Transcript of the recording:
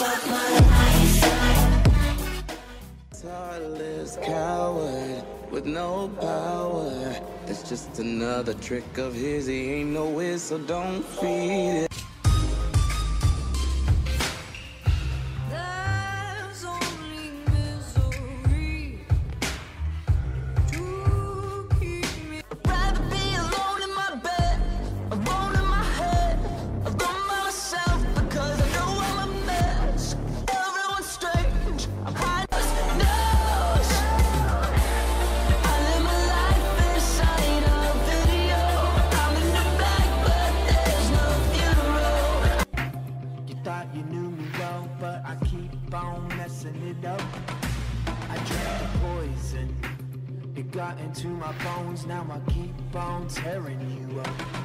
Heartless coward with no power. That's just another trick of his. He ain't no it, so don't feed it. There's only misery to keep me. I'd rather be alone in my bed, alone in my head, alone by myself, because I know I'm a mess. Everyone's strange. I'm hiding. You knew me well, but I keep on messing it up. I drank the poison, it got into my bones. Now I keep on tearing you up.